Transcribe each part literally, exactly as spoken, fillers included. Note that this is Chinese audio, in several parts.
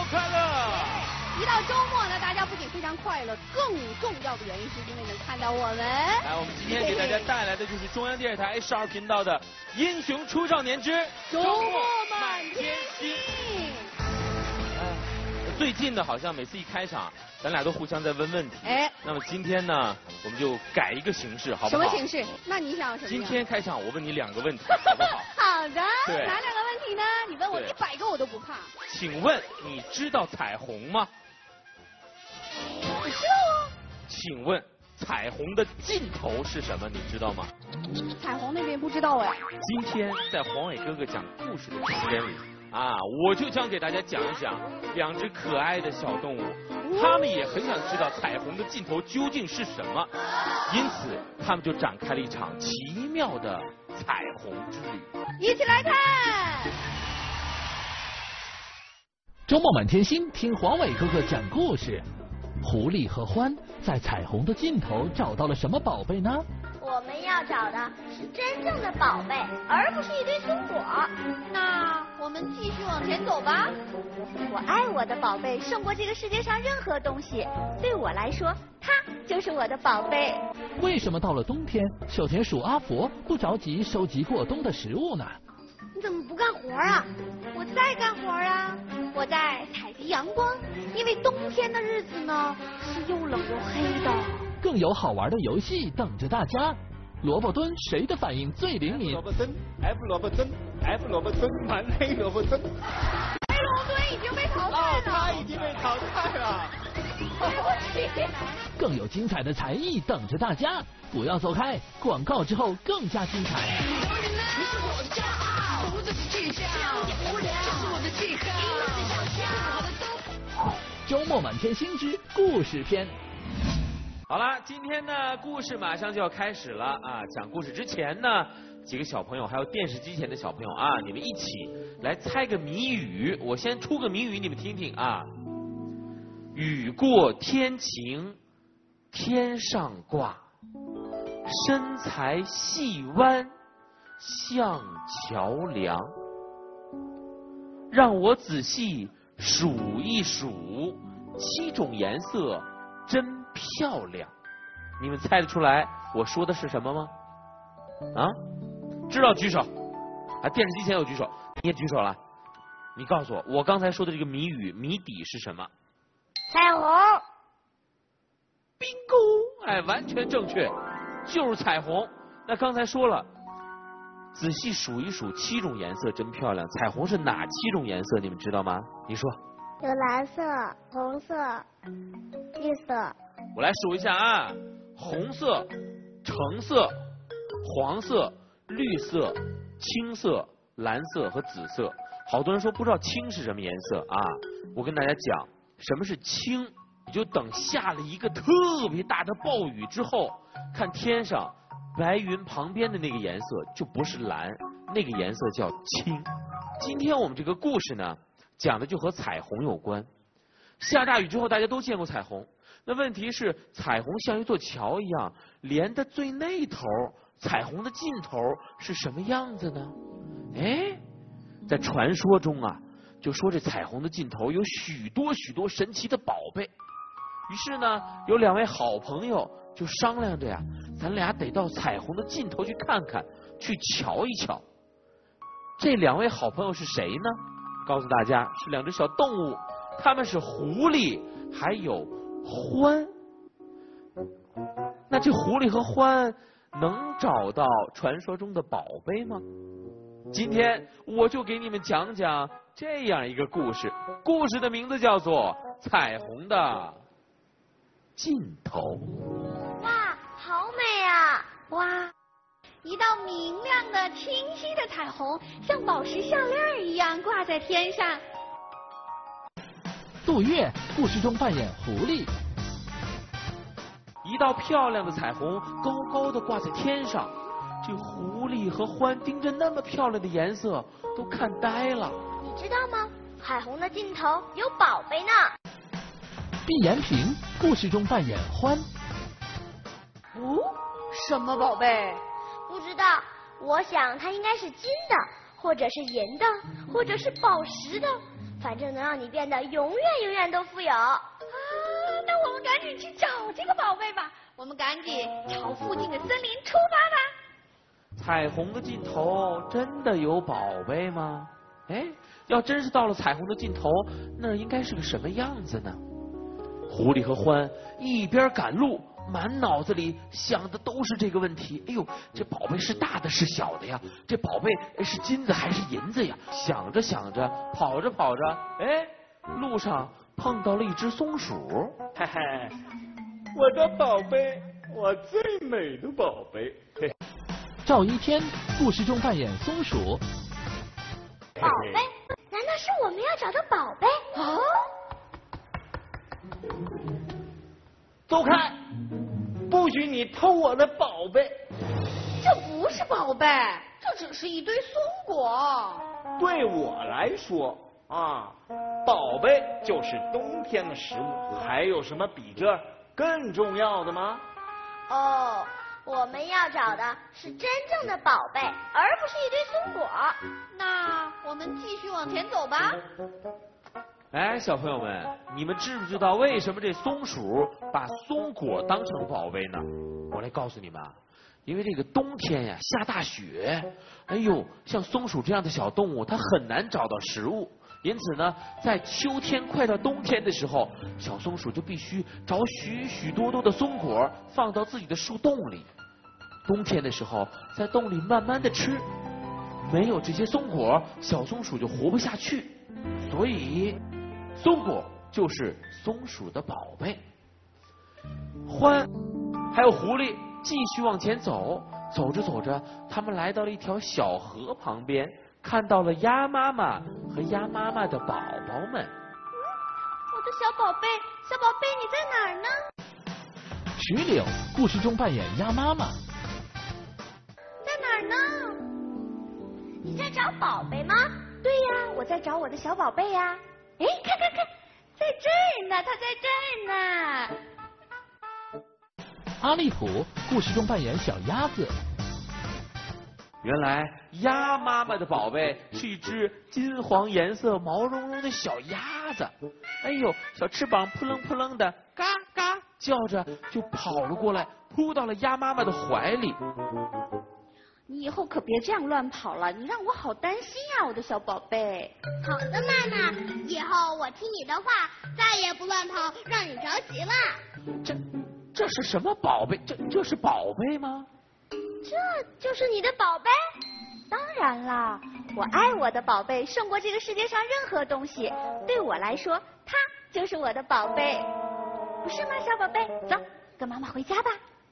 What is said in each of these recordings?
快乐！ 一到周末呢，大家不仅非常快乐，更重要的原因是因为能看到我们。 来，我们今天给大家带来的就是中央电视台 A 十二频道的《英雄出少年之周末满天星》。 最近呢，好像每次一开场，咱俩都互相在问问题。 哎， 那么今天呢，我们就改一个形式，好不好？ 什么形式？那你想要什么？ 今天开场，我问你两个问题，好不好？ 好的。 对。 哪两个问题呢？你问我一百个我都不怕。 请问你知道彩虹吗？ 我知道啊。 请问彩虹的尽头是什么？你知道吗？ 彩虹那边不知道哎。 今天在黄伟哥哥讲故事的时间里。啊，我就将给大家讲一讲两只可爱的小动物，他们也很想知道彩虹的尽头究竟是什么，因此他们就展开了一场奇妙的彩虹之旅。 一起来看。 周末满天星，听黄伟哥哥讲故事。狐狸和獾在彩虹的尽头找到了什么宝贝呢？ 我们要找的是真正的宝贝，而不是一堆松果。 那我们继续往前走吧。 我爱我的宝贝胜过这个世界上任何东西，对我来说，它就是我的宝贝。 为什么到了冬天，小田鼠阿佛不着急收集过冬的食物呢？ 你怎么不干活啊？我在干活啊，我在采集阳光，因为冬天的日子呢是又冷又黑的。 更有好玩的游戏等着大家。萝卜蹲谁的反应最灵敏？ 萝卜蹲 ，F 萝卜蹲 ，F 萝卜蹲满黑萝卜蹲。 黑龙蹲已经被淘汰了。 哦，他已经被淘汰了。 对不起。 更有精彩的才艺等着大家，不要走开！广告之后更加精彩。 你是我的骄傲，不再是计较，无聊，这是我的记号。 周末满天星之故事篇。 好了，今天呢故事马上就要开始了啊！讲故事之前呢，几个小朋友还有电视机前的小朋友啊，你们一起来猜个谜语。我先出个谜语，你们听听啊。雨过天晴天上挂，身材细弯像桥梁。让我仔细数一数，七种颜色真漂亮。你们猜得出来我说的是什么吗？啊，知道举手。啊，电视机前有举手，你也举手了。你告诉我，我刚才说的这个谜语谜底是什么？ 彩虹。 bingo， 哎，完全正确，就是彩虹。那刚才说了，仔细数一数，七种颜色真漂亮。彩虹是哪七种颜色？你们知道吗？你说。 有蓝色、红色、绿色。 我来数一下啊，红色、橙色、黄色、绿色、青色、蓝色和紫色。好多人说不知道青是什么颜色啊，我跟大家讲，什么是青？你就等下了一个特别大的暴雨之后，看天上白云旁边的那个颜色就不是蓝，那个颜色叫青。今天我们这个故事呢，讲的就和彩虹有关。下大雨之后，大家都见过彩虹。那问题是，彩虹像一座桥一样，连的最那头，彩虹的尽头是什么样子呢？哎，在传说中啊，就说这彩虹的尽头有许多许多神奇的宝贝。于是呢，有两位好朋友就商量着呀，咱俩得到彩虹的尽头去看看，去瞧一瞧。这两位好朋友是谁呢？告诉大家，是两只小动物，他们是狐狸还有獾。那这狐狸和獾能找到传说中的宝贝吗？今天我就给你们讲讲这样一个故事，故事的名字叫做《彩虹的尽头》。 哇，好美啊！ 哇，一道明亮的、清晰的彩虹，像宝石项链一样挂在天上。 杜月故事中扮演狐狸。 一道漂亮的彩虹高高的挂在天上，这狐狸和獾盯着那么漂亮的颜色，都看呆了。 你知道吗？彩虹的尽头有宝贝呢。 毕延平故事中扮演獾。 哦，什么宝贝？ 不知道，我想它应该是金的，或者是银的，或者是宝石的。反反正能让你变得永远永远都富有。 啊，那我们赶紧去找这个宝贝吧！我们赶紧朝附近的森林出发吧！ 彩虹的尽头真的有宝贝吗？哎，要真是到了彩虹的尽头，那应该是个什么样子呢？狐狸和獾一边赶路，满脑子里想的都是这个问题。哎呦，这宝贝是大的是小的呀？这宝贝是金子还是银子呀？想着想着，跑着跑着，哎，路上碰到了一只松鼠。 嘿嘿，我的宝贝，我最美的宝贝。嘿， 赵一天故事中扮演松鼠。 宝贝？难道是我们要找的宝贝？ 啊！ 走开！不许你偷我的宝贝！ 这不是宝贝，这只是一堆松果。 对我来说啊，宝贝就是冬天的食物。还有什么比这更重要的吗？ 哦，我们要找的是真正的宝贝，而不是一堆松果。 那我们继续往前走吧。 哎，小朋友们，你们知不知道为什么这松鼠把松果当成宝贝呢？我来告诉你们啊，因为这个冬天呀下大雪，哎呦，像松鼠这样的小动物，它很难找到食物，因此呢，在秋天快到冬天的时候，小松鼠就必须找许许多多的松果放到自己的树洞里。冬天的时候，在洞里慢慢的吃，没有这些松果，小松鼠就活不下去，所以松果就是松鼠的宝贝。獾还有狐狸继续往前走，走着走着，他们来到了一条小河旁边，看到了鸭妈妈和鸭妈妈的宝宝们。 我的小宝贝，小宝贝你在哪儿呢？ 石榴故事中扮演鸭妈妈。 在哪儿呢？ 你在找宝贝吗？ 对呀，我在找我的小宝贝呀。哎，看看看，在这儿呢，它在这儿呢。 阿利普故事中扮演小鸭子。 原来鸭妈妈的宝贝是一只金黄颜色、毛茸茸的小鸭子。哎呦，小翅膀扑棱扑棱的，嘎嘎叫着就跑了过来，扑到了鸭妈妈的怀里。 你以后可别这样乱跑了，你让我好担心呀，我的小宝贝。 好的，妈妈，以后我听你的话，再也不乱跑，让你着急了。 这这是什么宝贝？这这是宝贝吗？ 这就是你的宝贝？ 当然啦，我爱我的宝贝胜过这个世界上任何东西。对我来说，它就是我的宝贝，不是吗，小宝贝？走，跟妈妈回家吧。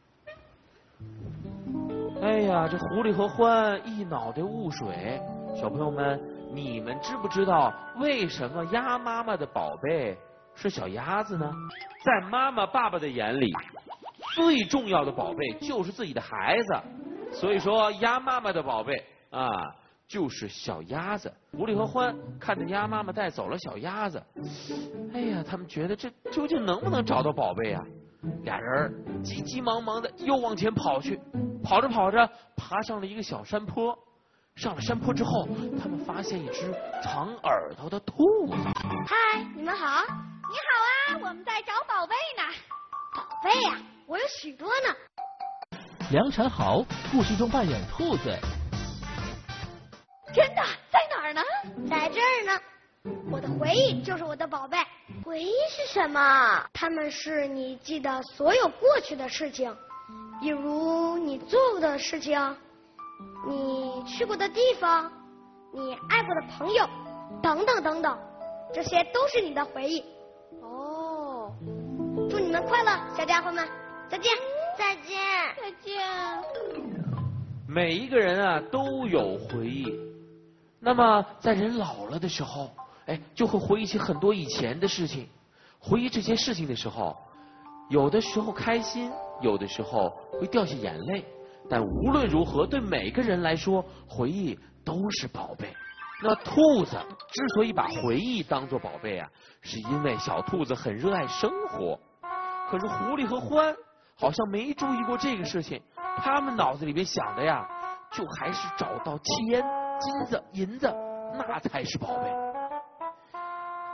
哎呀，这狐狸和獾一脑袋雾水。小朋友们，你们知不知道为什么鸭妈妈的宝贝是小鸭子呢？在妈妈、爸爸的眼里，最重要的宝贝就是自己的孩子。所以说，鸭妈妈的宝贝啊，就是小鸭子。狐狸和獾看着鸭妈妈带走了小鸭子，哎呀，他们觉得这究竟能不能找到宝贝啊？俩人急急忙忙的又往前跑去，跑着跑着爬上了一个小山坡。上了山坡之后，他们发现一只长耳朵的兔子。 嗨，你们好。 你好啊，我们在找宝贝呢。 宝贝呀、啊，我有许多呢。 梁蝉豪故事中扮演兔子。 真的？在哪儿呢？ 在这儿呢。我的回忆就是我的宝贝。回忆是什么？它们是你记得所有过去的事情，比如你做过的事情，你去过的地方，你爱过的朋友，等等等等，这些都是你的回忆。 哦， 祝你们快乐，小家伙们，再见，再见， 再见。 每一个人啊都有回忆，那么在人老了的时候，哎，就会回忆起很多以前的事情。回忆这些事情的时候，有的时候开心，有的时候会掉下眼泪。但无论如何，对每个人来说，回忆都是宝贝。那兔子之所以把回忆当作宝贝啊，是因为小兔子很热爱生活。可是狐狸和獾好像没注意过这个事情，他们脑子里边想的呀，就还是找到钱、金子、银子，那才是宝贝。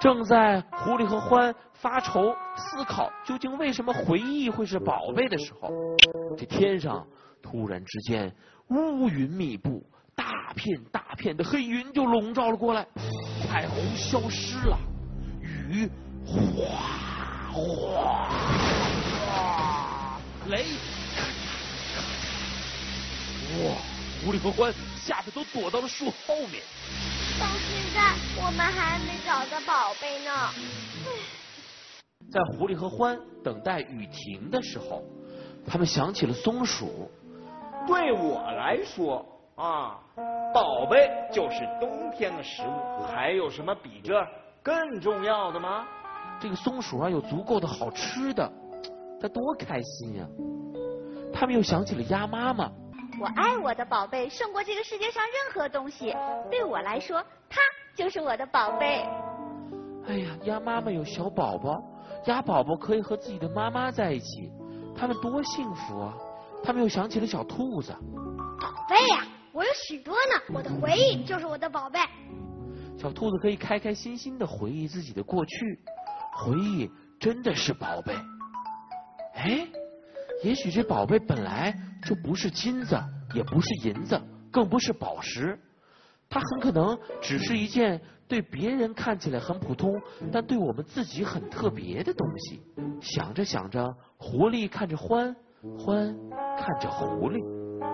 正在狐狸和欢发愁思考究竟为什么回忆会是宝贝的时候，这天上突然之间乌云密布，大片大片的黑云就笼罩了过来，彩虹消失了，雨哗哗哗，雷咔嚓咔嚓，哇！狐狸和欢吓得都躲到了树后面。 到现在我们还没找到宝贝呢。 在狐狸和欢等待雨停的时候，他们想起了松鼠。 对我来说啊，宝贝就是冬天的食物，还有什么比这更重要的吗？ 这个松鼠啊，有足够的好吃的，它多开心呀！他们又想起了鸭妈妈。 我爱我的宝贝胜过这个世界上任何东西，对我来说，它就是我的宝贝。 哎呀，鸭妈妈有小宝宝，鸭宝宝可以和自己的妈妈在一起，他们多幸福啊！他们又想起了小兔子。 宝贝呀，我有许多呢，我的回忆就是我的宝贝。 小兔子可以开开心心的回忆自己的过去，回忆真的是宝贝。哎，也许这宝贝本来就不是金子，也不是银子，更不是宝石，它很可能只是一件对别人看起来很普通，但对我们自己很特别的东西。想着想着，狐狸看着欢，欢看着狐狸。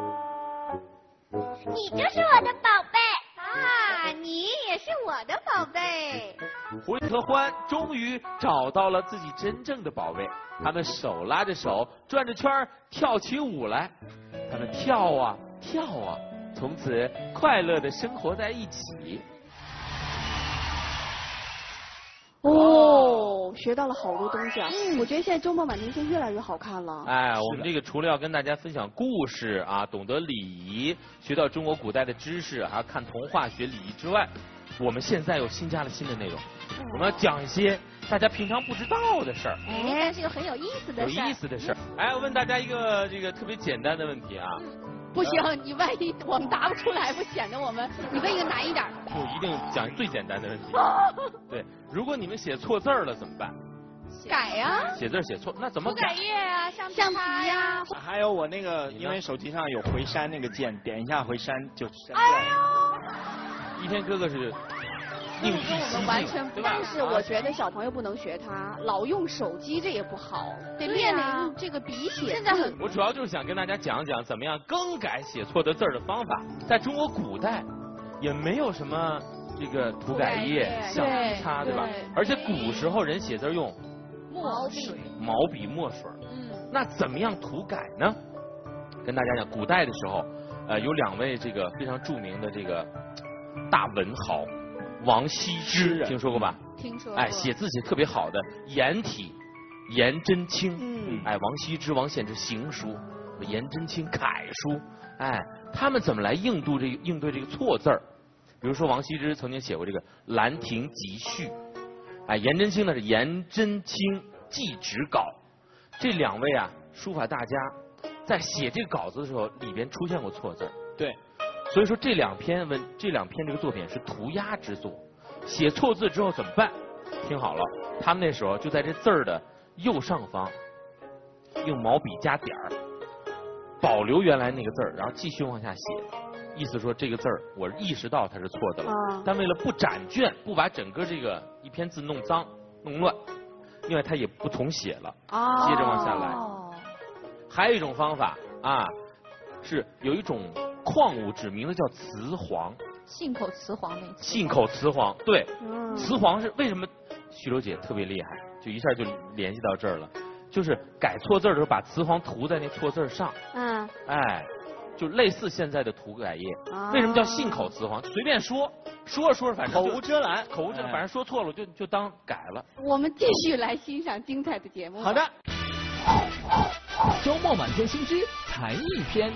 你就是我的宝贝啊，你也是我的宝贝。 狐狸和欢终于找到了自己真正的宝贝，他们手拉着手，转着圈儿跳起舞来。他们跳啊跳啊，从此快乐的生活在一起。 哦，学到了好多东西啊！我觉得现在周末满天星越来越好看了。 哎，我们这个除了要跟大家分享故事啊，懂得礼仪，学到中国古代的知识，还要看童话学礼仪之外，我们现在又新加了新的内容，我们要讲一些大家平常不知道的事儿， 哎，但是又很有意思的有事儿。 意思的事儿。哎，我问大家一个这个特别简单的问题啊， 不行，你万一我们答不出来，不显得我们？你问一个难一点的。 就一定讲最简单的问题。对，如果你们写错字儿了怎么办？ 改呀、 写字儿写错，那怎么涂改液啊，橡橡皮呀、 呀、 还有我那个，因为手机上有回删那个键，点一下回删就删掉。 哎一天哥哥是另辟跟我蹊们完全径，对吧？ 但是我觉得小朋友不能学他，老用手机这也不好，得练练这个笔写。 现在很我主要就是想跟大家讲讲怎么样更改写错的字儿的方法。在中国古代，也没有什么这个涂改液、橡皮擦，对吧？而且古时候人写字用墨水， 毛笔、墨水。 嗯， 那怎么样涂改呢？跟大家讲，古代的时候，呃，有两位这个非常著名的这个大文豪，王羲之，听说过吧？ 听说过。 哎，写字写特别好的颜体，颜真卿。 嗯， 哎，王羲之、王献之行书，颜真卿楷书。哎，他们怎么来应对这个应对这个错字儿？比如说王羲之曾经写过这个《兰亭集序》，哎，颜真卿呢是颜真卿记纸稿。这两位啊，书法大家在写这个稿子的时候，里边出现过错字儿。 对， 所以说这两篇文，这两篇这个作品是涂鸦之作。写错字之后怎么办？听好了，他们那时候就在这字儿的右上方用毛笔加点儿，保留原来那个字儿，然后继续往下写。意思说这个字儿我意识到它是错的了， 啊但为了不展卷，不把整个这个一篇字弄脏弄乱，另外他也不重写了， 哦接着往下来。还有一种方法啊，是有一种矿物质，名字叫雌黄， 信口雌黄那次。 信口雌黄。对， 嗯雌黄是为什么？徐柔姐特别厉害，就一下就联系到这儿了，就是改错字儿的时候把雌黄涂在那错字儿上， 嗯， 哎，就类似现在的涂改液。 啊为什么叫信口雌黄？随便说，说着说着反正就口无遮拦， 口无遮拦，反正说错了就就当改了。 我们继续来欣赏精彩的节目。 好的。 周末满天星之才艺篇。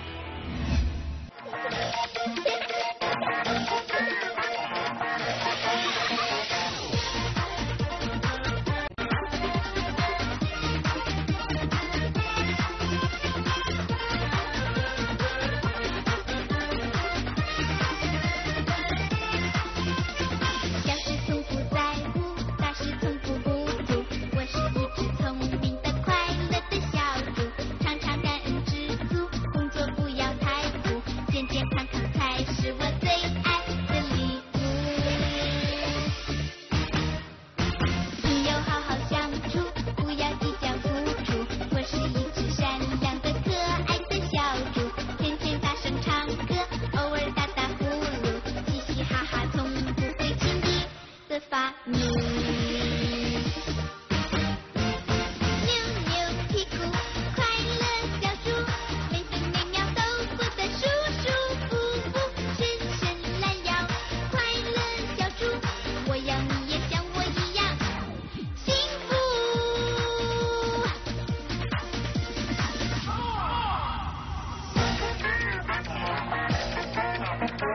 相思从不在乎，但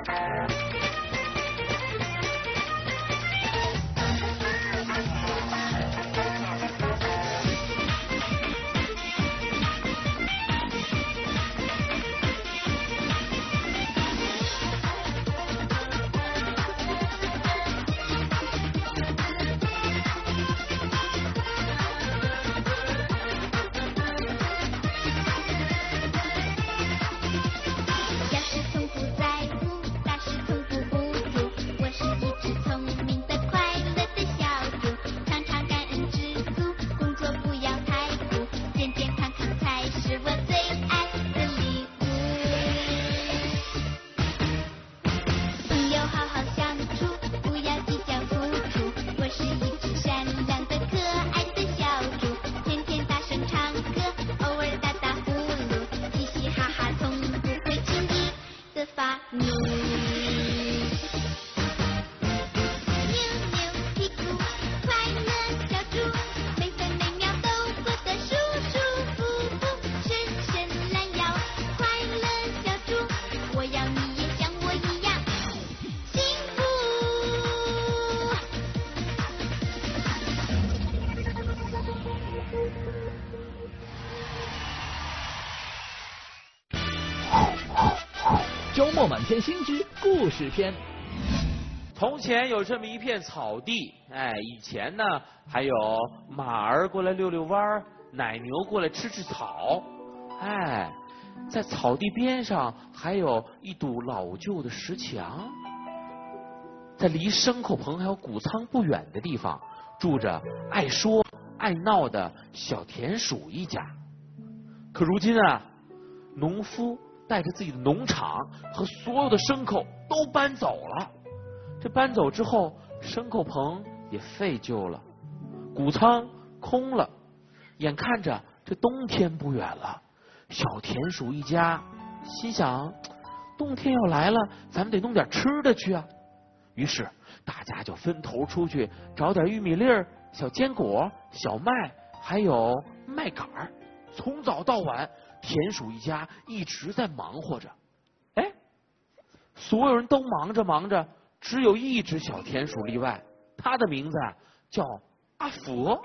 周末满天星之故事篇。 从前有这么一片草地，哎，以前呢还有马儿过来溜溜弯儿，奶牛过来吃吃草，哎，在草地边上还有一堵老旧的石墙，在离牲口棚还有谷仓不远的地方，住着爱说爱闹的小田鼠一家。可如今啊，农夫带着自己的农场和所有的牲口都搬走了。这搬走之后，牲口棚也废旧了，谷仓空了，眼看着这冬天不远了，小田鼠一家心想，冬天要来了，咱们得弄点吃的去啊。于是大家就分头出去找点玉米粒儿、小坚果、小麦，还有麦秆儿。从早到晚，田鼠一家一直在忙活着。哎，所有人都忙着忙着，只有一只小田鼠例外，它的名字叫阿佛。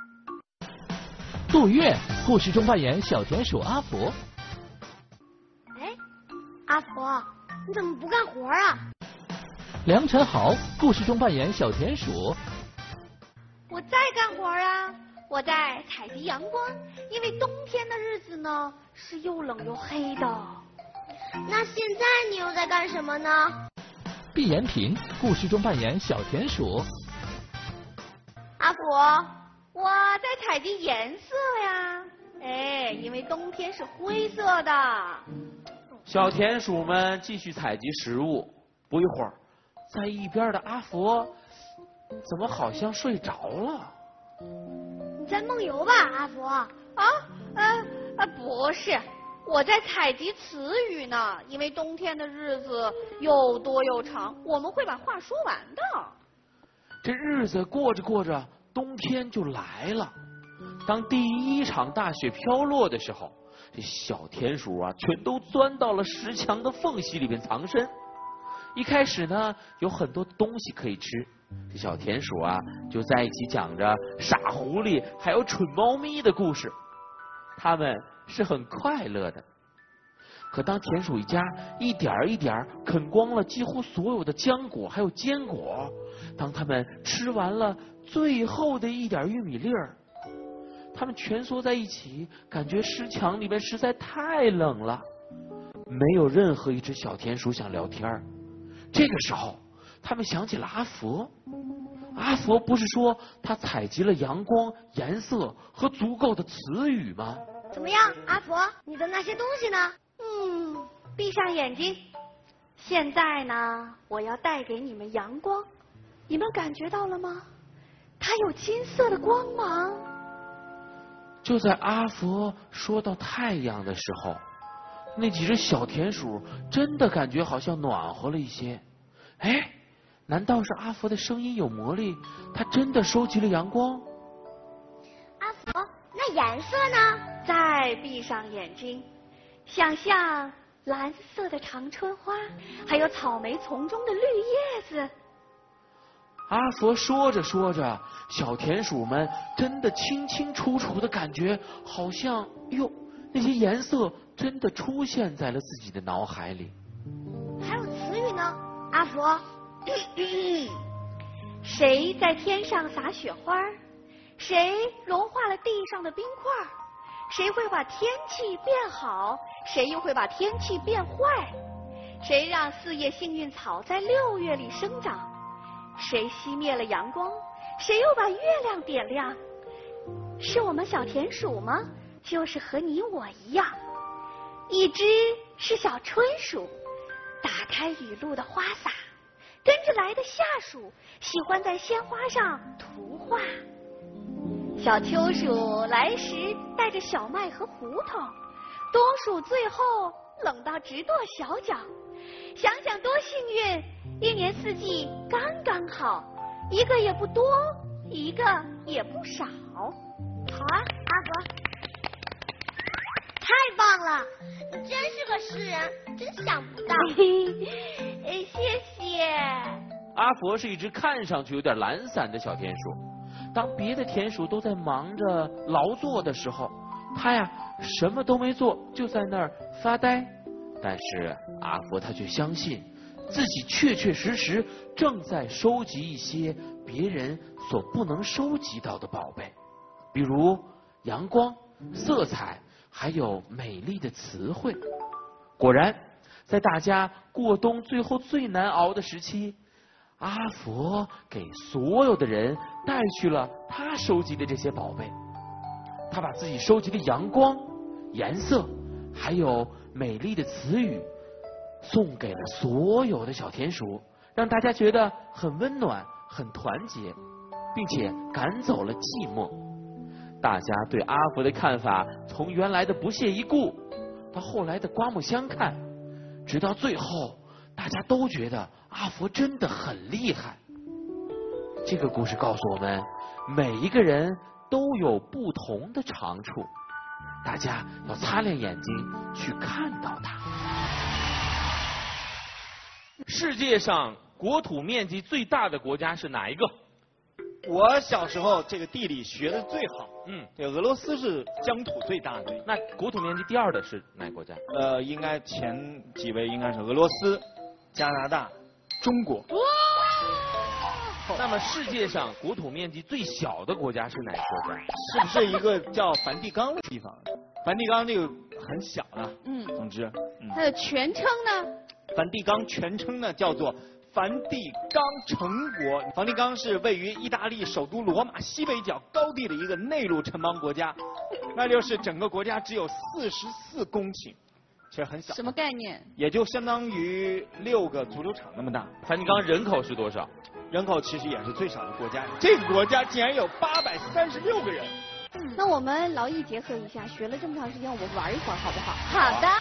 杜月故事中扮演小田鼠阿佛。 哎，阿佛，你怎么不干活啊？ 梁晨豪故事中扮演小田鼠。 我在干活啊，我在采集阳光，因为冬天的日子呢是又冷又黑的。 那现在你又在干什么呢？ 毕延平故事中扮演小田鼠。 阿佛，我在采集颜色呀，哎，因为冬天是灰色的。 小田鼠们继续采集食物，不一会儿，在一边的阿佛怎么好像睡着了？ 你在梦游吧，阿佛？ 啊，呃呃，不是，我在采集词语呢。因为冬天的日子又多又长，我们会把话说完的。 这日子过着过着，冬天就来了。当第一场大雪飘落的时候，这小田鼠啊，全都钻到了石墙的缝隙里面藏身。一开始呢，有很多东西可以吃。这小田鼠啊，就在一起讲着傻狐狸还有蠢猫咪的故事，他们是很快乐的。可当田鼠一家一点一点啃光了几乎所有的浆果还有坚果，当他们吃完了最后的一点玉米粒儿，他们蜷缩在一起，感觉石墙里面实在太冷了，没有任何一只小田鼠想聊天。这个时候他们想起了阿佛。阿佛不是说他采集了阳光、颜色和足够的词语吗？ 怎么样，阿佛，你的那些东西呢？ 嗯，闭上眼睛。现在呢，我要带给你们阳光，你们感觉到了吗？它有金色的光芒。 就在阿佛说到太阳的时候，那几只小田鼠真的感觉好像暖和了一些。哎，难道是阿佛的声音有魔力？他真的收集了阳光？ 阿佛，那颜色呢？ 再闭上眼睛，想象蓝色的长春花，还有草莓丛中的绿叶子。 阿佛说着说着，小田鼠们真的清清楚楚的感觉，好像哟，那些颜色真的出现在了自己的脑海里。 还有词语呢，阿佛。 谁在天上撒雪花？谁融化了地上的冰块？谁会把天气变好？谁又会把天气变坏？谁让四叶幸运草在六月里生长？谁熄灭了阳光？谁又把月亮点亮？是我们小田鼠吗？就是和你我一样。一只是小春鼠，打开雨露的花洒，跟着来的下属喜欢在鲜花上涂画。小秋鼠来时带着小麦和胡桃，冬鼠最后冷到直跺小脚。想想多幸运，一年四季刚刚好，一个也不多，一个也不少。好啊，阿佛，太棒了，你真是个诗人，真想不到。 谢谢。 阿佛是一只看上去有点懒散的小田鼠，当别的田鼠都在忙着劳作的时候，他呀什么都没做，就在那儿发呆。但是阿佛他却相信自己确确实实正在收集一些别人所不能收集到的宝贝，比如阳光、色彩，还有美丽的词汇。果然，在大家过冬最后最难熬的时期，阿佛给所有的人带去了他收集的这些宝贝。他把自己收集的阳光、颜色，还有美丽的词语送给了所有的小田鼠，让大家觉得很温暖、很团结，并且赶走了寂寞。大家对阿佛的看法从原来的不屑一顾到后来的刮目相看，直到最后大家都觉得阿佛真的很厉害。这个故事告诉我们，每一个人都有不同的长处，大家要擦亮眼睛去看到它。世界上国土面积最大的国家是哪一个？ 我小时候这个地理学的最好， 嗯， 对，俄罗斯是疆土最大的。 那国土面积第二的是哪个国家？ 呃，应该前几位应该是俄罗斯、加拿大、中国。 那么世界上国土面积最小的国家是哪个国家？ 是不是一个叫梵蒂冈的地方？梵蒂冈这个很小的， 嗯， 总之，嗯， 它的全称呢？ 梵蒂冈全称呢叫做梵蒂冈城国。梵蒂冈是位于意大利首都罗马西北角高地的一个内陆城邦国家，那就是整个国家只有四十四公顷，其实很小。 什么概念？ 也就相当于六个足球场那么大。 梵蒂冈人口是多少？ 人口其实也是最少的国家，这个国家竟然有八百三十六个人。 那我们劳逸结合一下，学了这么长时间，我们玩一会儿好不好？ 好的。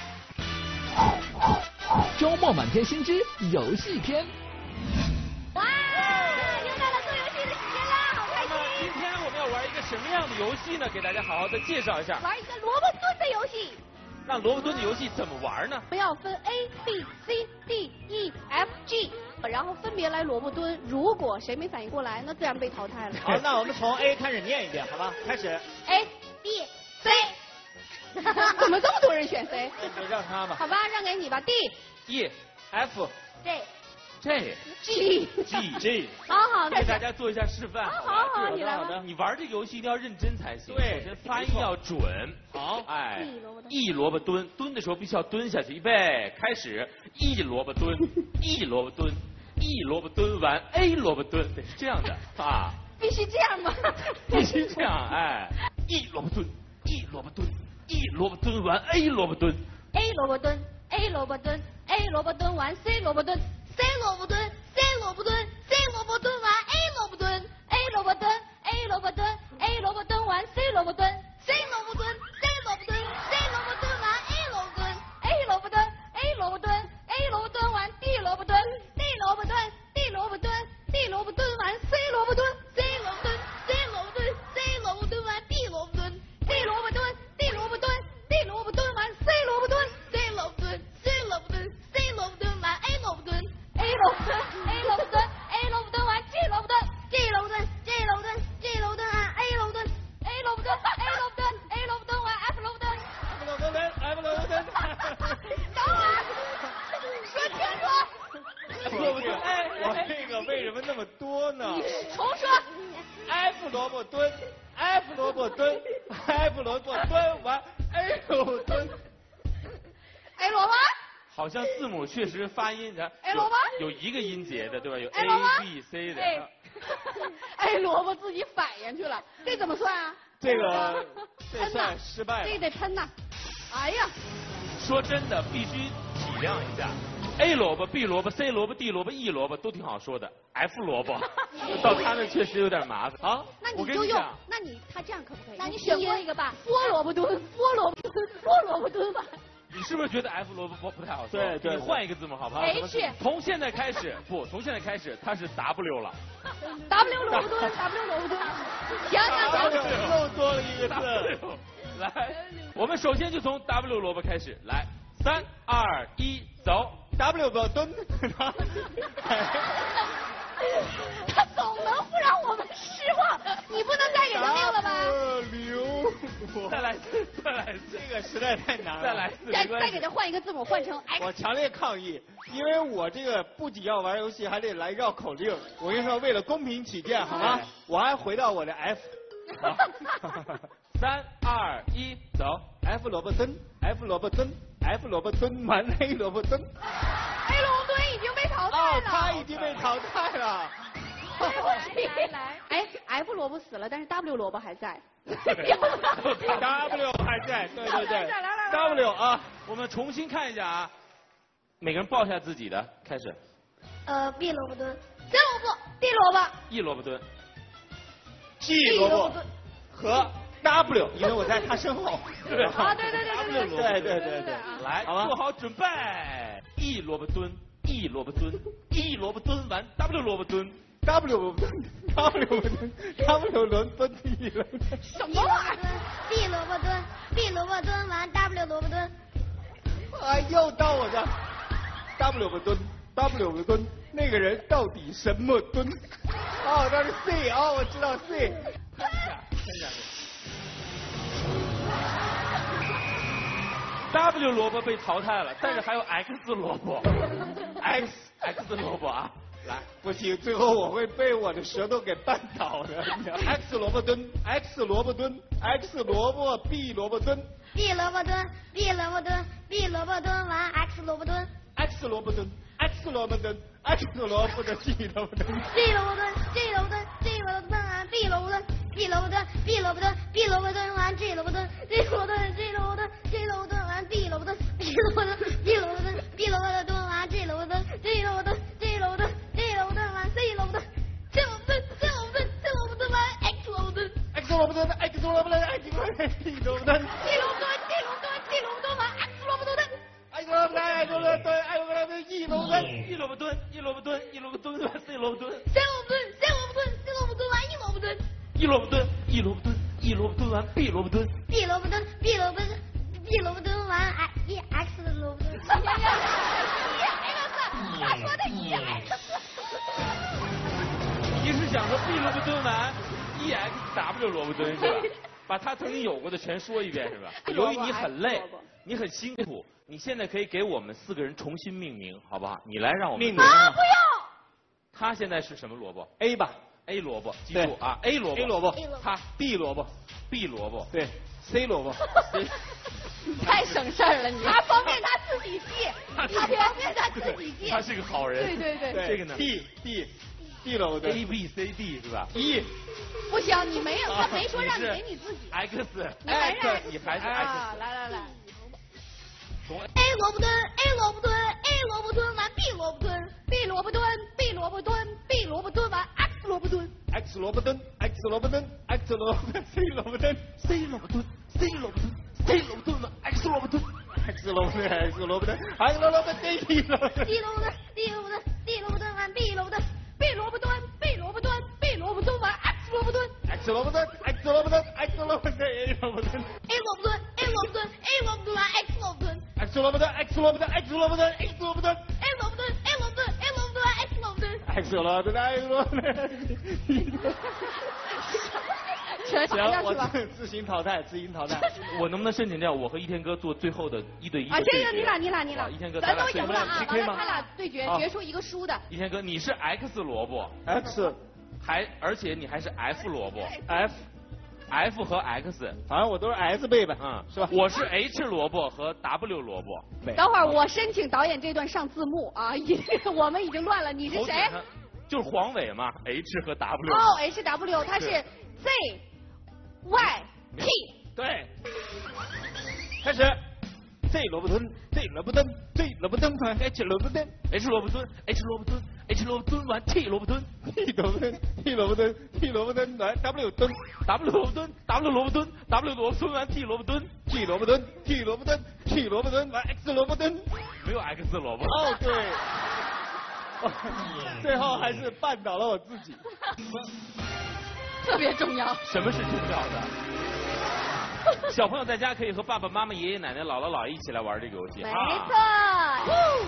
周末满天星之游戏篇。 哇，又到了做游戏的时间啦，好开那么今心！ 天我们要玩一个什么样的游戏呢？给大家好好的介绍一下。 玩一个萝卜蹲的游戏。 那萝卜蹲的游戏怎么玩呢？ 我们要分 A B C D E F G， 然后分别来萝卜蹲。如果谁没反应过来，那自然被淘汰了。 好，那我们从 A 开始念一遍，好吧？开始。 A B C， 怎么这么多人选 C？ 就让他吧。 好吧，让给你吧。D E F J J G G G。 好好， 给大家做一下示范。 好好好，你来吧。 你玩这个游戏一定要认真才行。 对首先发音要准。好，哎， 一一萝卜蹲，蹲的时候必须要蹲下去。预备，开始。一萝卜蹲，一萝卜蹲，一萝卜蹲完 A 萝卜蹲，得是这样的啊。 必须这样吗？ 必须这样，哎，一萝卜蹲，一萝卜蹲，一萝卜蹲完 A 萝卜蹲。 A 萝卜蹲 ，A 萝卜蹲 ，A 萝卜蹲完 C 萝卜蹲 ，C 萝卜蹲 ，C 萝卜蹲 ，C 萝卜蹲完 A 萝卜蹲 ，A 萝卜蹲 ，A 萝卜蹲 ，A 萝卜蹲完 C 萝卜蹲 ，C 萝卜蹲 ，C 萝卜蹲 ，C 萝卜蹲完 A 萝卜蹲 ，A 萝卜蹲 ，A 萝卜蹲 ，A 萝卜蹲完 D 萝卜蹲 ，D 萝卜蹲 ，D 萝卜蹲 ，D 萝卜蹲完 C 萝卜蹲 ，C 萝卜蹲 ，C 萝卜蹲 ，C 萝卜蹲完 D 萝卜蹲 ，D 萝卜蹲 ，D 萝卜蹲 ，D 萝卜蹲完 C 萝卜蹲 ，C 萝卜蹲萝卜蹲，哎， 我这个为什么那么多呢重说。 ？F 萝卜蹲 ，F 萝卜蹲 ，F 萝卜蹲完 A 萝卜蹲。 哎，萝卜。 好像字母确实发音的， 哎，萝卜有一个音节的，对吧？有哎萝卜 A B C 的。 哎，哎，萝卜自己反应去了，这怎么算啊？ 这个这喷呐算失败了。 这得喷呐！哎呀， 说真的，必须体谅一下。A 萝卜、B 萝卜、C 萝卜、D 萝卜、E 萝卜都挺好说的，F 萝卜到他那确实有点麻烦。好， 那你就用我跟你讲，， 那你他这样可不可以？ 那你选选过一个吧。 菠萝卜蹲，菠萝卜蹲，菠萝卜蹲吧。 你是不是觉得 F 萝卜不不太好说？ 对对你换一个字母好不好 H 从现在开始，不，从现在开始它是 W 了。 W 萝卜蹲，W 萝卜蹲。行行行， 又多了一个字。 W， 来，我们首先就从 W 萝卜开始，来，三二一，走。 W 萝卜蹲。 他总能不让我们失望，你不能再给他命了吧？ 流。 再来一次，再来一次， 这个实在太难了。 再来一次， 再没关系再给他换一个字母，换成 X。 我强烈抗议，因为我这个不仅要玩游戏，还得来绕口令。我跟你说，为了公平起见，好吗？我还回到我的 F。 好，三二一，走。 F 萝卜蹲 ，F 萝卜蹲 ，F 萝卜蹲完 A 萝卜蹲。 A 萝卜蹲已经被淘汰哦， 了。 他已经被淘汰了。 来来，哎 ，F 萝卜死了，但是 W 萝卜还在。 W 还在，对对对 ，W 啊，我们重新看一下啊，每个人报一下自己的，开始。 呃，B 萝卜蹲 C 萝卜，D 萝卜 E 萝卜蹲， ，G 萝卜和 W，因为我在他身后。 对啊，对对对对对对对对对。 来， 好吧做好准备。E 萝卜蹲 ，E 萝卜蹲 ，E 萝卜蹲完 W 萝卜蹲。 W 萝卜蹲 ，W 萝卜蹲 ，W 萝卜蹲 ，D 萝卜蹲。 什么玩意儿？ ，D 萝卜蹲，B 萝卜蹲完 W 萝卜蹲。 啊，又到我的 W 萝卜蹲 ，W 萝卜蹲，那个人到底什么蹲？哦，那是 C， 哦，我知道 C。 看一下，看一下。W 萝卜被淘汰了，但是还有 X 萝卜 ，X X 萝卜啊。 来， 不行，最后我会被我的舌头给绊倒的。X 萝卜蹲 ，X 萝卜蹲 ，X 萝卜 ，B 萝卜蹲 ，B 萝卜蹲，B 萝卜蹲，B 萝卜蹲完 X 萝卜蹲。 ，X 萝卜蹲 ，X 萝卜蹲 ，X 萝卜的 G 萝卜蹲 ，G 萝卜蹲，G 萝卜蹲，G 萝卜蹲完 B 萝卜蹲，B 萝卜蹲，B 萝卜蹲，B 萝卜蹲完 G 萝卜蹲，G 萝卜蹲，G 萝卜蹲，G 萝卜蹲完 B 萝卜蹲，B 萝卜蹲，B 萝卜蹲，B 萝卜蹲完 G 萝卜蹲，G 萝卜蹲，G 萝卜蹲，G 萝卜蹲完 C 萝卜蹲，C 萝卜蹲，C 萝卜蹲，C 萝卜蹲完 X 萝卜蹲 ，X 萝卜蹲 ，X 萝卜蹲 ，X 萝卜蹲 ，D 萝卜蹲 ，D 萝卜蹲，D 萝卜蹲，D 萝卜蹲完 X 萝卜蹲。 ，X 萝卜蹲 ，X 萝卜蹲 ，X 萝卜蹲 ，E 萝卜蹲 ，E 萝卜蹲，E 萝卜蹲，E 萝卜蹲完 C 萝卜蹲 ，C 萝卜蹲，C 萝卜蹲，C 萝卜蹲完 E 萝卜蹲 ，E 萝卜蹲，E 萝卜蹲，E 萝卜蹲完 B 萝卜蹲 ，B 萝卜蹲，B 萝卜蹲，B 萝卜蹲完 E X 的萝卜蹲。 他说的 E X。 你是想说 B 萝卜蹲完 E X W 萝卜蹲是吧？把他曾经有过的全说一遍是吧？由于你很累，你很辛苦，你现在可以给我们四个人重新命名，好不好？你来让我们命名啊，不要！ 他现在是什么萝卜 ，A 吧 ？A 萝卜，记住啊 ，A 萝卜 ，A 萝卜， 他 B 萝卜 ，B 萝卜， 对 ，C 萝卜 ，C。 太省事儿了你。他方便他自己记，他方便他自己记。 他是个好人。 对对对。 对， 这个呢 ？D D D 萝卜蹲 A B C D 是吧 ，E。 不行，你没有，他没说让你给你自己。 X， 你还是 X，你还是 X。 啊，来来来。 从 A 萝卜蹲 ，A 萝卜蹲 ，A 萝卜蹲完 B 萝卜蹲 ，B 萝卜蹲 ，B 萝卜蹲 ，B 萝卜蹲完 X 萝卜蹲 ，X 萝卜蹲 ，X 萝卜蹲 ，X 萝卜蹲 ，C 萝卜蹲 ，C 萝卜蹲，C 萝卜蹲，C 萝卜蹲完 X 萝卜蹲 ，X 萝卜蹲 ，X 萝卜蹲，X 萝卜蹲 ，D 萝卜蹲 ，D 萝卜蹲，D 萝卜蹲，D 萝卜蹲完 B 萝卜蹲 ，B 萝卜蹲，B 萝卜蹲，B 萝卜蹲完 X 萝卜蹲 ，X 萝卜蹲，X 萝卜蹲，X 萝卜蹲 ，A 萝卜蹲 ，A 萝卜蹲，A 萝卜蹲，A 萝卜蹲完 X 萝卜蹲 ，X 萝卜蹲，X 萝卜蹲，X 萝卜蹲，X 萝卜蹲 ，A 萝卜蹲，A 萝卜蹲，A 萝卜蹲完 X 萝卜蹲 ，X 萝卜蹲，X 萝卜蹲， 这起来行爬，上我去吧。 自自行淘汰，自行淘汰。 我能不能申请掉我和一天哥做最后的一对一的啊， 对决？ 这个你俩你俩你俩好一天哥， 咱都俩赢了啊！ P 完 K 了， 吗他？俩对决， 啊决出一个输的。 一天哥，你是 X 萝卜， X 还而且你还是 F 萝卜 F， ，F 和 X， 反正我都是 S 辈呗， 嗯， 是吧？ 我是 H 萝卜和 W 萝卜。 等会儿我申请导演这段上字幕啊！已我们已经乱了，你是谁？ 就是黄伟嘛 ，H 和 W。 哦 ，H W， 他是 Z Y T。 对， 开始。这萝卜蹲，这萝卜蹲，这萝卜蹲，H 萝卜蹲 ，H 萝卜蹲，H 萝卜蹲，H 萝卜蹲完 T 萝卜蹲 ，T 萝卜蹲，T 萝卜蹲，T 萝卜蹲来 W 蹲 ，W 萝卜蹲，W 萝卜蹲，W 萝卜蹲完 T 萝卜蹲 ，T 萝卜蹲，T 萝卜蹲，T 萝卜蹲来 X 萝卜蹲， 没有 X 萝卜。 哦对，最后还是绊倒了我自己。 特别重要。 什么是重要的？小朋友在家可以和爸爸妈妈、爷爷奶奶、姥姥姥爷一起来玩这个游戏。 没啊错。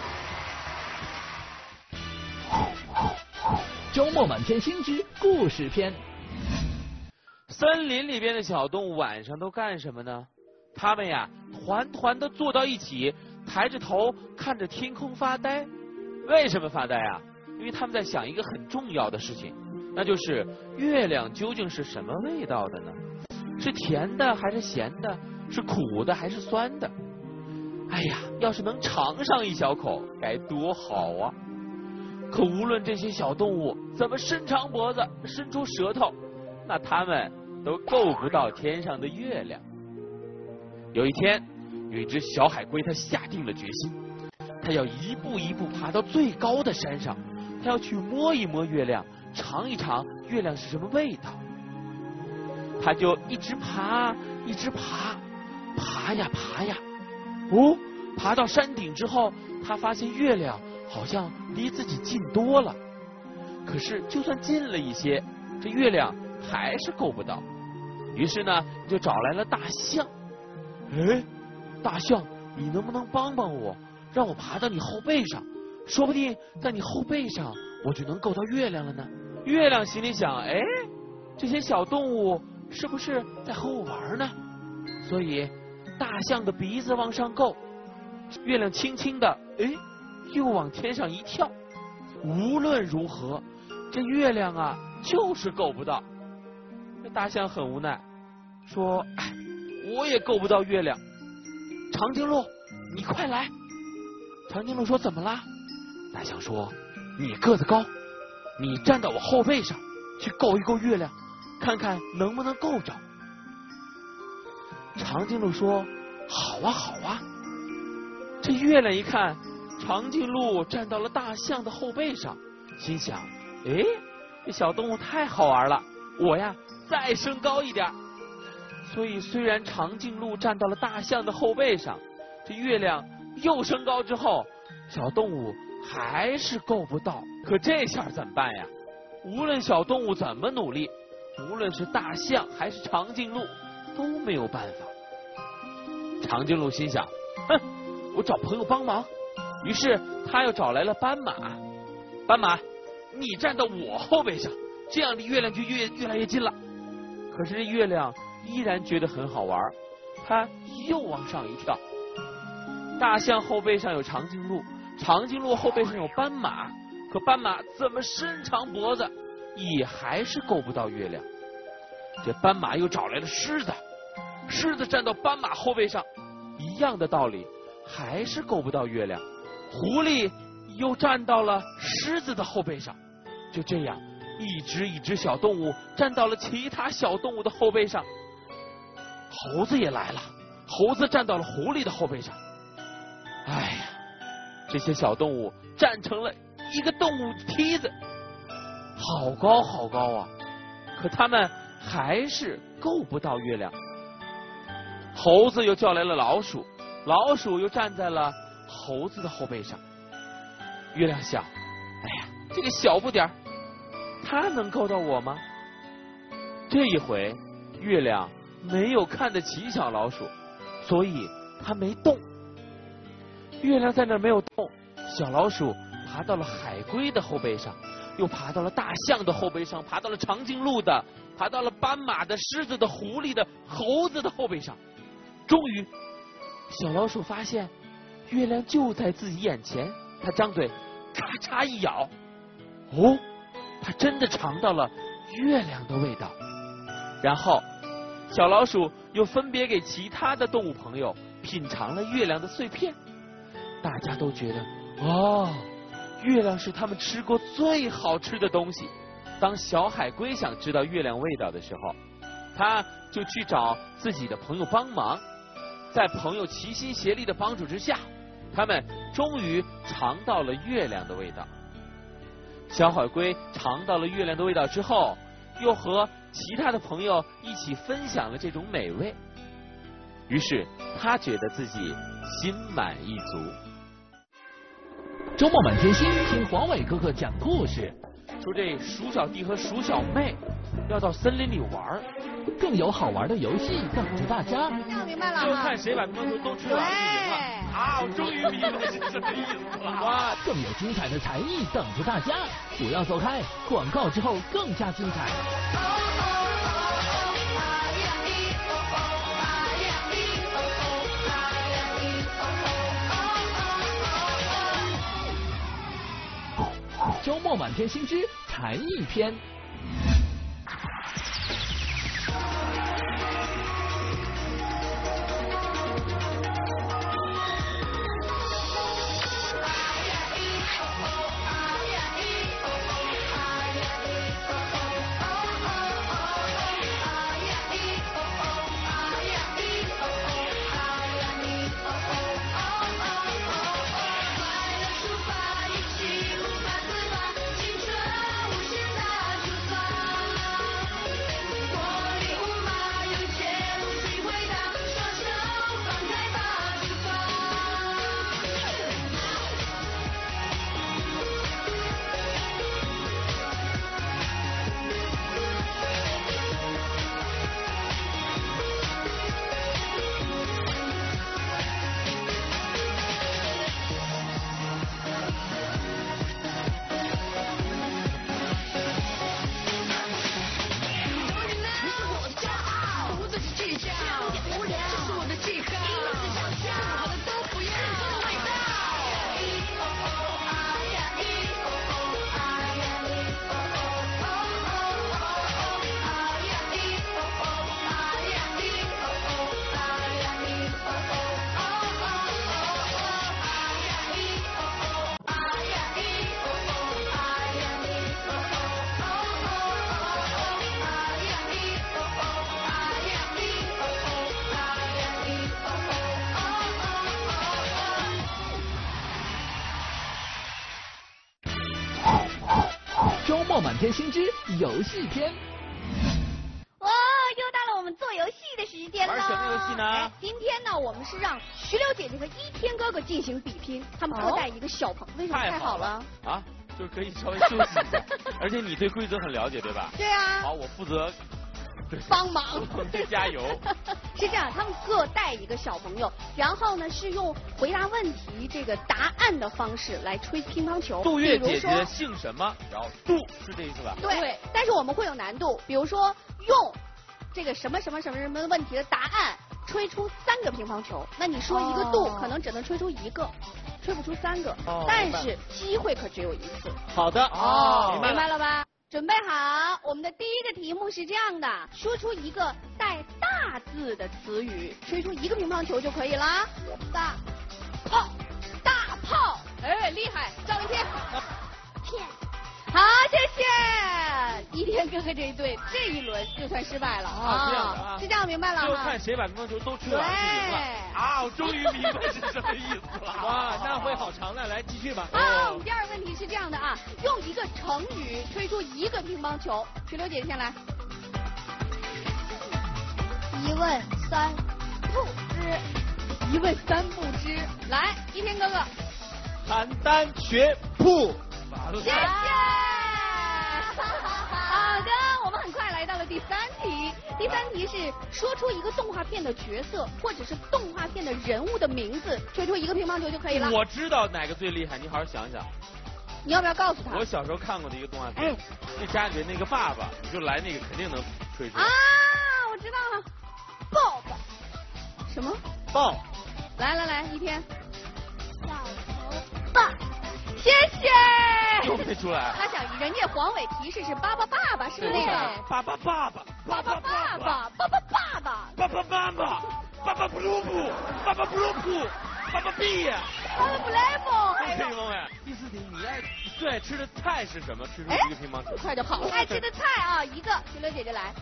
周末满天星之故事篇。 森林里边的小动物晚上都干什么呢？它们呀，团团的坐到一起，抬着头看着天空发呆。为什么发呆啊？因为他们在想一个很重要的事情，那就是月亮究竟是什么味道的呢？是甜的还是咸的？是苦的还是酸的？哎呀，要是能尝上一小口，该多好啊！可无论这些小动物怎么伸长脖子、伸出舌头，那它们都够不到天上的月亮。有一天，有一只小海龟，它下定了决心，它要一步一步爬到最高的山上，它要去摸一摸月亮，尝一尝月亮是什么味道。它就一直爬，一直爬，爬呀爬呀，哦，爬到山顶之后，它发现月亮好像离自己近多了。可是就算近了一些，这月亮还是够不到。于是呢，就找来了大象。哎，大象，你能不能帮帮我，让我爬到你后背上？说不定在你后背上，我就能够到月亮了呢。月亮心里想，哎，这些小动物是不是在和我玩呢？所以大象的鼻子往上够，月亮轻轻的，哎，又往天上一跳。无论如何，这月亮啊，就是够不到。这大象很无奈，说：“哎，我也够不到月亮。”长颈鹿，你快来！长颈鹿说：“怎么啦？”大象说：“你个子高，你站到我后背上，去够一够月亮，看看能不能够着。”长颈鹿说：“好啊，好啊。”这月亮一看，长颈鹿站到了大象的后背上，心想：“哎，这小动物太好玩了，我呀再升高一点。”所以虽然长颈鹿站到了大象的后背上，这月亮又升高之后，小动物还是够不到。可这下怎么办呀？无论小动物怎么努力，无论是大象还是长颈鹿，都没有办法。长颈鹿心想：哼，我找朋友帮忙。于是他又找来了斑马。斑马，你站到我后背上，这样离月亮就越越来越近了。可是这月亮依然觉得很好玩，它又往上一跳。大象后背上有长颈鹿，长颈鹿后背上有斑马，可斑马怎么伸长脖子，也还是够不到月亮。这斑马又找来了狮子，狮子站到斑马后背上，一样的道理，还是够不到月亮。狐狸又站到了狮子的后背上，就这样，一只一只小动物站到了其他小动物的后背上。猴子也来了，猴子站到了狐狸的后背上。哎呀，这些小动物站成了一个动物梯子，好高好高啊！可它们还是够不到月亮。猴子又叫来了老鼠，老鼠又站在了猴子的后背上。月亮想：哎呀，这个小不点儿，它能够到我吗？这一回，月亮没有看得起小老鼠，所以它没动。月亮在那儿没有动，小老鼠爬到了海龟的后背上，又爬到了大象的后背上，爬到了长颈鹿的，爬到了斑马的、狮子的、狐狸的、猴子的后背上。终于，小老鼠发现月亮就在自己眼前，它张嘴咔嚓一咬，哦，它真的尝到了月亮的味道。然后，小老鼠又分别给其他的动物朋友品尝了月亮的碎片。大家都觉得，哦，月亮是他们吃过最好吃的东西。当小海龟想知道月亮味道的时候，他就去找自己的朋友帮忙。在朋友齐心协力的帮助之下，他们终于尝到了月亮的味道。小海龟尝到了月亮的味道之后，又和其他的朋友一起分享了这种美味。于是他觉得自己心满意足。 周末满天星，听黄伟哥哥讲故事。 说这鼠小弟和鼠小妹要到森林里玩， 更有好玩的游戏等着大家。 这样明白了就看谁把乒乓球都吃完就赢了。啊，我终于明白是什么意思了。哇， 更有精彩的才艺等着大家，不要走开，广告之后更加精彩。周末满天星之才艺篇。周末满天星之游戏篇。 哦，又到了我们做游戏的时间了。 玩什么游戏呢？ 哎，今天呢，我们是让石榴姐姐和一天哥哥进行比拼，他们各带一个小朋友，为什么？太好了啊，就是可以稍微休息一下。而且你对规则很了解，对吧？ 对啊。 好，我负责帮忙， 加油。 是这样，他们各带一个小朋友，然后呢是用回答问题这个答案的方式来吹乒乓球。 杜月姐姐姓什么？然后杜是这意思吧？ 对，但是我们会有难度，比如说用这个什么什么什么什么问题的答案吹出三个乒乓球，那你说一个杜，哦、可能只能吹出一个，吹不出三个，哦、但是机会可只有一次。 好的， 哦，明白了，明白了吧？准备好，我们的第一个题目是这样的：说出一个带大字的词语，吹出一个乒乓球就可以啦。大炮，大炮，哎，厉害，赵一天。天。好，谢谢。一天哥哥这一队这一轮就算失败了啊，这样的啊， 是这样明白了。 就看谁把乒乓球都吹完就赢了。啊，我终于明白是什么意思了。 哇，那会好长的，来继续吧。 好，我们第二个问题是这样的啊，用一个成语吹出一个乒乓球。水流姐先来。 一问三不知。 一问三不知。来，一天哥哥。 邯郸学步。 谢谢。好的，我们很快来到了第三题。第三题是说出一个动画片的角色或者是动画片的人物的名字，吹出一个乒乓球就可以了。 我知道哪个最厉害，你好好想想。 你要不要告诉他？ 我小时候看过的一个动画哎片，那家里的那个爸爸，你就来那个肯定能吹出来。 啊，我知道了，抱抱。什么？ 抱。 来来来，一天。 小头爸。 谢谢。 又没出来。 他想，人家黄伟提示是爸爸爸爸，是不是那个？ 爸爸爸爸， 爸爸爸爸，爸爸爸爸， 爸爸爸爸，爸爸不鲁布，爸爸不鲁布，爸爸毕业。 爸爸不来不？ 可以吗？喂，第四题，你爱最爱吃的菜是什么？吹出一个乒乓球。 很快就好了。爱吃的菜啊，一个，徐乐姐姐来。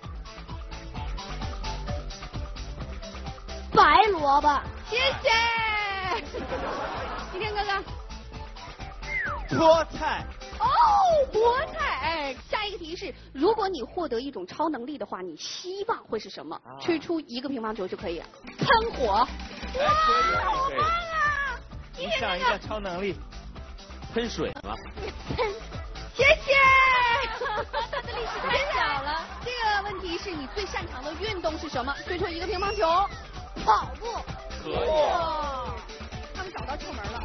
白萝卜。 谢谢。一天哥哥。 菠菜。 哦，菠菜。哎，下一个提示，如果你获得一种超能力的话，你希望会是什么？啊、吹出一个乒乓球就可以了。喷火。哇，好棒啊！ 你想一个超能力。 喷水吗？ 喷。谢谢。他的力气太小了。这个问题是你最擅长的运动是什么？吹出一个乒乓球。跑步。 可以。 哇，他们找到窍门了。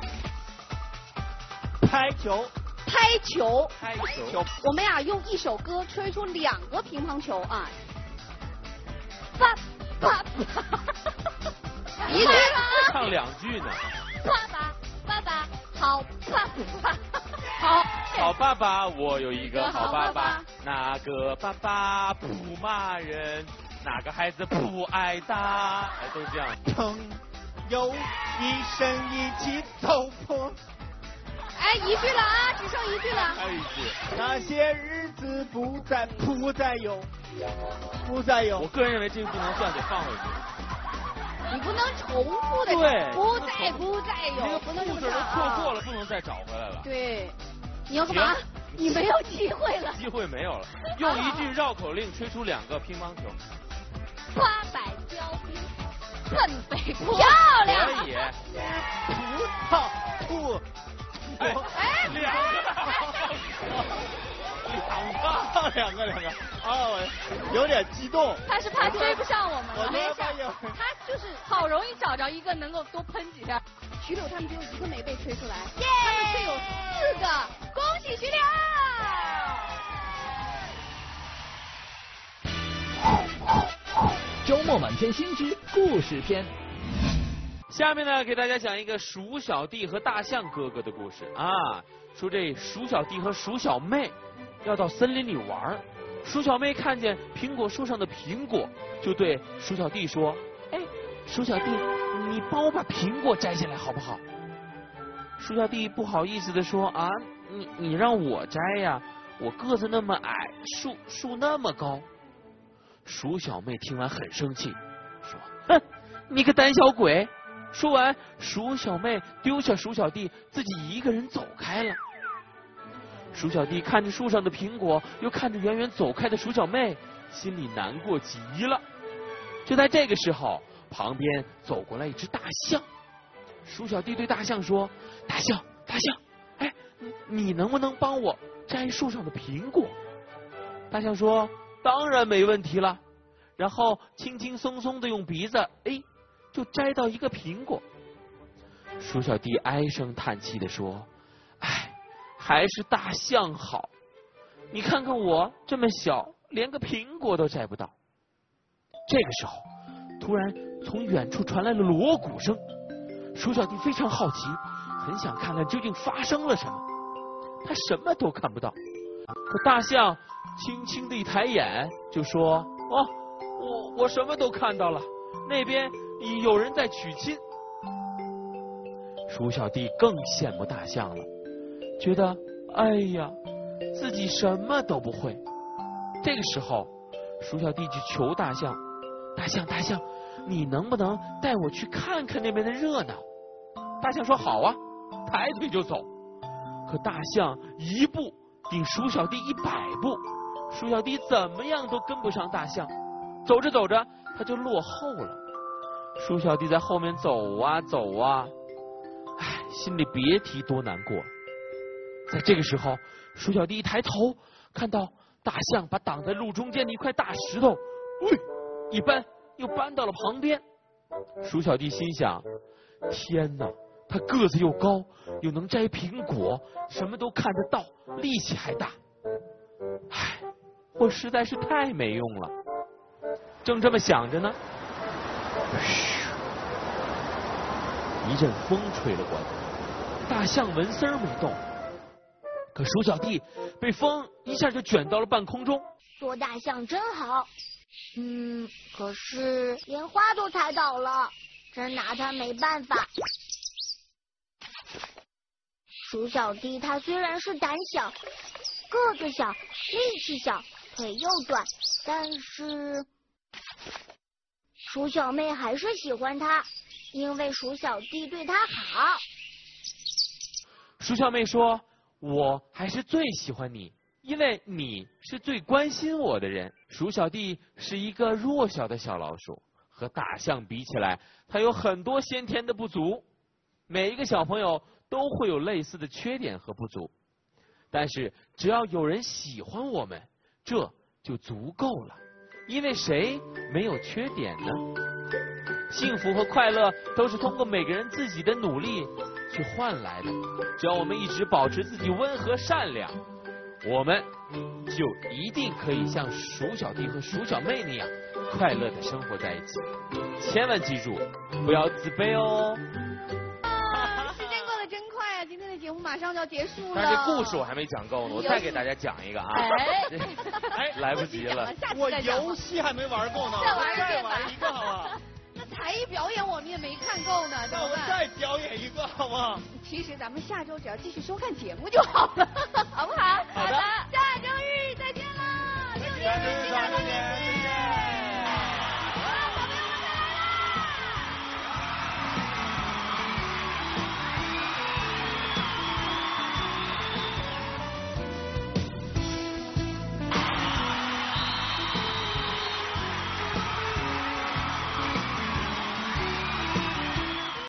拍球。 拍球。 拍球。 我们呀用一首歌吹出两个乒乓球啊。爸爸爸。一句了。 唱两句呢。 爸爸爸爸好爸爸。好。 好爸爸，我有一个好爸爸，哪个爸爸不骂人？哪个孩子不挨打？哎，都这样。 朋友一生一起走破。 哎，一句了啊，只剩一句了。 还有一句。 那些日子不再不再有，不再有。 我个人认为这个不能算，得放回去。 你不能重复的。 对。 不再不再有。 那个不能这么字都错过了，不能再找回来了。 对。你要干嘛？你没有机会了。 机会没有了。用一句绕口令吹出两个乒乓球。 八百标兵奔北坡。漂亮。 可以。 葡萄不。 哎，两个。两个， 两个，两个。哦，有点激动。 他是怕追不上我们了。 没事，他就是好容易找着一个能够多喷几下。徐柳他们只有一个没被吹出来，他们却有四个，恭喜徐柳！ 周末满天星之故事篇。 下面呢，给大家讲一个鼠小弟和大象哥哥的故事啊。说这鼠小弟和鼠小妹要到森林里玩，鼠小妹看见苹果树上的苹果，就对鼠小弟说：“哎，鼠小弟，你帮我把苹果摘下来好不好？”鼠小弟不好意思地说：“啊，你你让我摘呀，我个子那么矮，树树那么高。”鼠小妹听完很生气，说：“哼，你个胆小鬼！”说完，鼠小妹丢下鼠小弟，自己一个人走开了。鼠小弟看着树上的苹果，又看着远远走开的鼠小妹，心里难过极了。就在这个时候，旁边走过来一只大象。鼠小弟对大象说：“大象，大象，哎，你能不能帮我摘树上的苹果？”大象说：“当然没问题了。”然后轻轻松松的用鼻子，哎，就摘到一个苹果。鼠小弟唉声叹气的说：“哎，还是大象好，你看看我这么小，连个苹果都摘不到。”这个时候，突然从远处传来了锣鼓声。鼠小弟非常好奇，很想看看究竟发生了什么。他什么都看不到，可大象轻轻的一抬眼就说：“哦，我我什么都看到了，那边有人在娶亲。”鼠小弟更羡慕大象了，觉得哎呀，自己什么都不会。这个时候，鼠小弟就求大象：“大象，大象，你能不能带我去看看那边的热闹？”大象说：“好啊。”抬腿就走。可大象一步顶鼠小弟一百步，鼠小弟怎么样都跟不上大象。走着走着，他就落后了。鼠小弟在后面走啊走啊，唉，心里别提多难过。在这个时候，鼠小弟一抬头，看到大象把挡在路中间的一块大石头，喂，一搬又搬到了旁边。鼠小弟心想：天哪， 他个子又高，又能摘苹果，什么都看得到，力气还大。唉，我实在是太没用了。正这么想着呢，嘘，一阵风吹了过来，大象纹丝儿没动，可鼠小弟被风一下就卷到了半空中。 做大象真好，嗯，可是连花都踩倒了，真拿他没办法。鼠小弟他虽然是胆小，个子小，力气小，腿又短，但是鼠小妹还是喜欢他，因为鼠小弟对她好。 鼠小妹说：“我还是最喜欢你，因为你是最关心我的人。”鼠小弟是一个弱小的小老鼠，和大象比起来，他有很多先天的不足。每一个小朋友都会有类似的缺点和不足，但是只要有人喜欢我们，这就足够了。因为谁没有缺点呢？幸福和快乐都是通过每个人自己的努力去换来的。只要我们一直保持自己温和善良，我们就一定可以像鼠小弟和鼠小妹那样快乐的生活在一起。千万记住，不要自卑哦。 啊，时间过得真快啊！今天的节目马上就要结束了。 但是这故事我还没讲够呢，我再给大家讲一个啊。 哎， 哎， 来不及了。 我游戏还没玩够呢， 再玩一再遍吧玩一个好不好？ 那才艺表演我们也没看够呢，怎那我们么办？ 再表演一个好不好？ 其实咱们下周只要继续收看节目就好了，好不好？ 好的。